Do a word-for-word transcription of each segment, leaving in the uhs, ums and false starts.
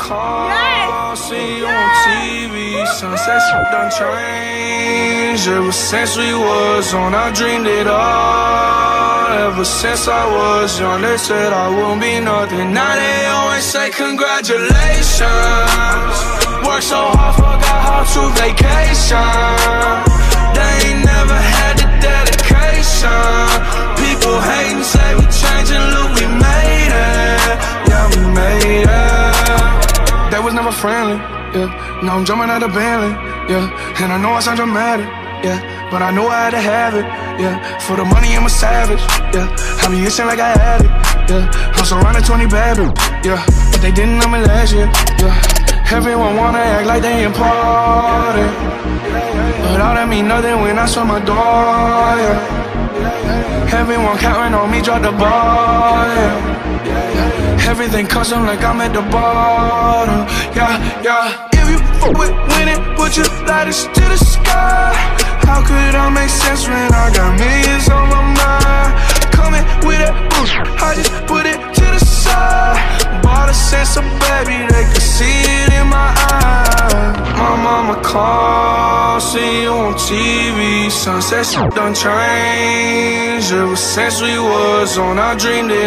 call, yes. See you yes. on T V. Sunset shit done changed. Ever since we was on, I dreamed it all. Ever since I was young, they said I wouldn't be nothing. Now they always say congratulations. Worked so hard, forgot how to vacation. They ain't never had the dedication. People hating, say we changing, look, we made it. Yeah, we made it. They was never friendly, yeah. Now I'm jumping out of Bentley, yeah. And I know I sound dramatic, yeah. But I know I had to have it, yeah. For the money, I'm a savage, yeah. I be itching like I had it, yeah. I'm surrounded twenty bad bitches, yeah. But they didn't know me last year, yeah. Everyone wanna act like they important, but all that mean nothing when I saw my door, yeah. Everyone counting on me, drop the ball, yeah. Everything custom like I'm at the bottom, yeah, yeah. If you fuck with winning, put your lighters to the sky. How could I make sense when I got millions on my mind? Coming with that boost, I just put it to the side. Bought a sense of baby, they could see it in my eyes. My mama called, see you on T V. Sunset shit done changed. Ever since we was on, I dreamed it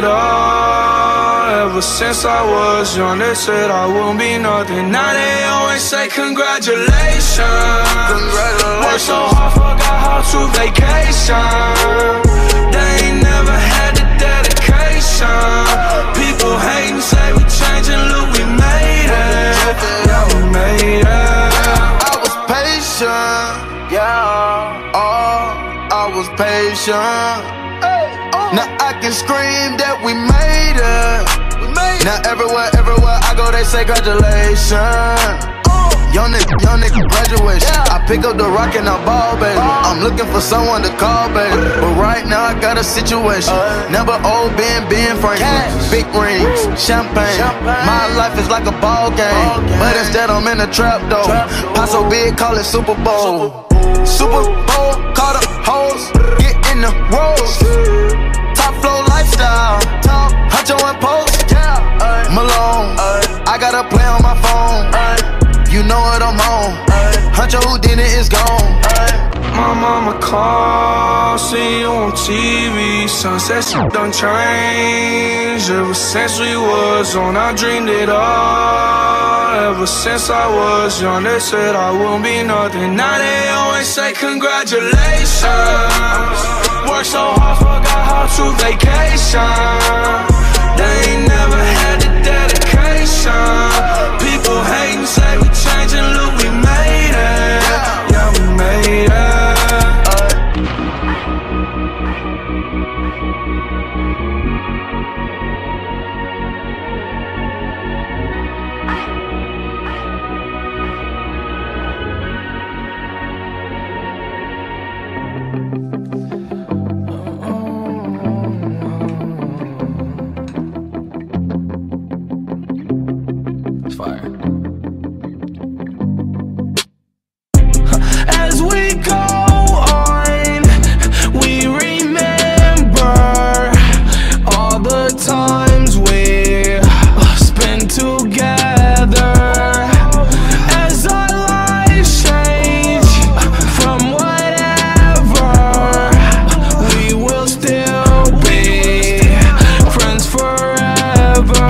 all. Ever since I was young, they said I wouldn't be nothing. Now they always say congratulations. Congratulations. Worked so hard, forgot how to vacation. They ain't never had the dedication. People hating, say we changing, look, we made it. Yeah, we made it. I was patient, yeah. Oh, I was patient. Now I can scream that we made it. Now everywhere, everywhere I go, they say congratulations. Young nigga, young nigga graduation. I pick up the rock and I ball, baby. I'm looking for someone to call, baby. But right now I got a situation. Never old Ben, Ben Franklin. Big rings, champagne. My life is like a ball game, but instead I'm in a trap though. Pot so big, call it Super Bowl. Super Bowl, call the hoes, get in the rolls. Top flow lifestyle, top Huncho and Post. Malone, I got a play on my phone. You know what I'm on. Huncho who did it is gone. My mama called, see you on T V. Sunset shit done changed. Ever since we was on, I dreamed it all. Ever since I was young, they said I wouldn't be nothing. Now they always say congratulations. Worked so hard, forgot how to vacation. They ain't never had the dedication. People hating, say we changing, look, we made it. Yeah, we made it. As we go on, we remember all the times we spent together. As our lives change from whatever, we will still be friends forever.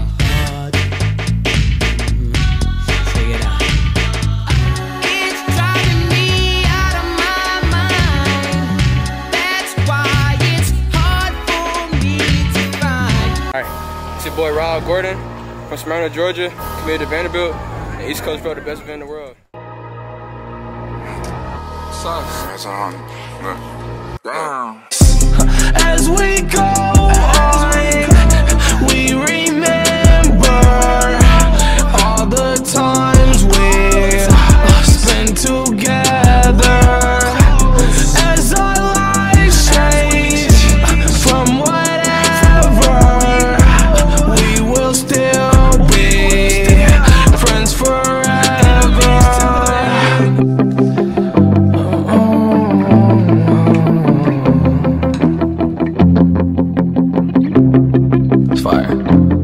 It's your boy Rob Gordon from Smyrna, Georgia, committed to Vanderbilt, and East Coast Pro, the best event in the world. Sucks. That's on. Damn. As we go on, we remember all the times we spent together. As our lives change from whatever, we will still be friends forever. It's fire.